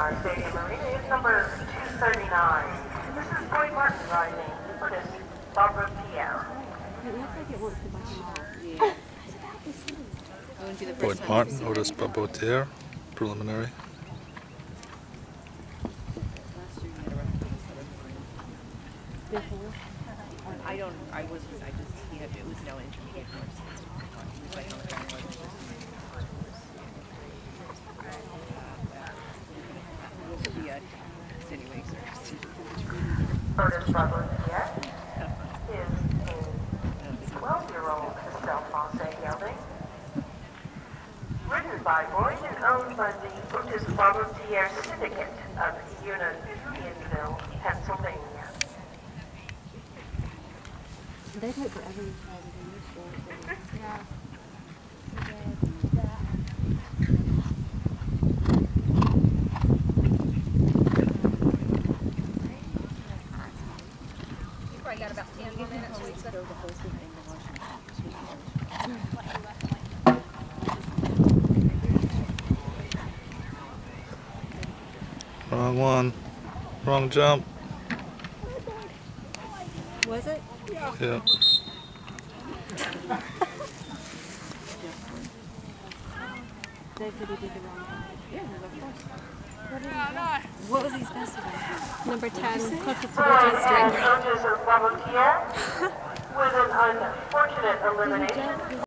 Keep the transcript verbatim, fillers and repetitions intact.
our stadium arena is number two thirty-nine. This is Boyd Martin riding Otis Barbotiere. It looks like it wants to bite him off. Yeah. Boyd Martin, Otis Barbotiere, preliminary. I don't, I wasn't, I just, he had, it was no intermediate course. He was like on the ground. It be a extenuating circumstance. Otis Barbotiere is a twelve-year-old Estelle Francais gelding, ridden by Boyd and owned by the Otis Barbotiere Syndicate of Unionville, Pennsylvania. They took forever to try to do this. Yeah. You probably got about ten more minutes, Lisa. Wrong one. Wrong jump. Was it? Yeah. They said he did the wrong one. Yeah, of course. What was he supposed to do? Number ten, closest to the Boyd district. and Otis Barbotiere with an unfortunate elimination.